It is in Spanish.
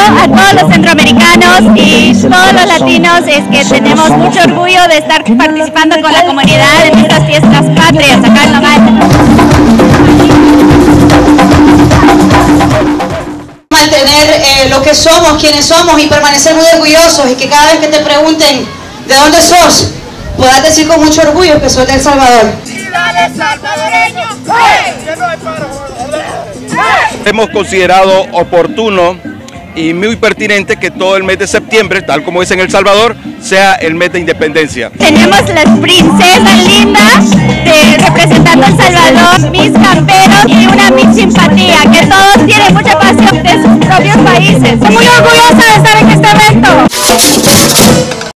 a todos los centroamericanos y todos los latinos es que tenemos mucho orgullo de estar participando con la comunidad en estas fiestas patrias acá en Nogal. Mantener lo que somos, quienes somos y permanecer muy orgullosos y que cada vez que te pregunten de dónde sos, puedas decir con mucho orgullo que soy de El Salvador. Hemos considerado oportuno y muy pertinente que todo el mes de septiembre, tal como es en El Salvador, sea el mes de independencia. Tenemos las princesas lindas representando El Salvador, Miss Camperos y una Miss Simpatía, que todos tienen mucha pasión de sus propios países. Estoy muy orgullosa de estar en este evento.